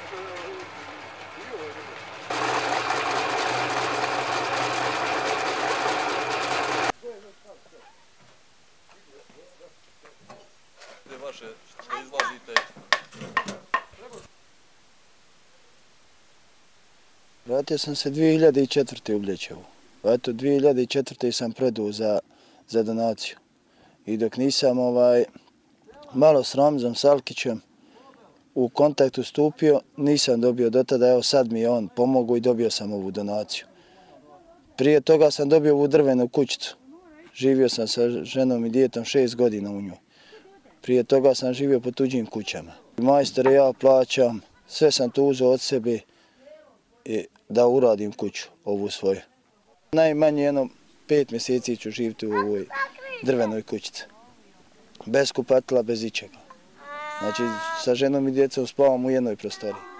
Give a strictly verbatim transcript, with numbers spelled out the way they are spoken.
Vaše što izlazite. Vratio sam se dvije hiljade četvrte u Bljećevu. Eto, dvije hiljade četvrte sam predao za, za donaciju. I dok nisam ovaj, malo s Ramzom Salkićem u kontaktu stupio, nisam dobio do tada, evo sad mi je on pomogao i dobio sam ovu donaciju. Prije toga sam dobio ovu drvenu kućicu. Živio sam sa ženom i djetom šest godina u njoj. Prije toga sam živio po tuđim kućama. Majstore ja plaćam, sve sam to uzeo od sebe da uradim kuću, ovu svoju. Najmanje jedno pet mjeseci ću živjeti u ovoj drvenoj kućici. Bez kupatila, bez ičega. Znači, sa ženom i djecom spavam u jednoj prostoriji.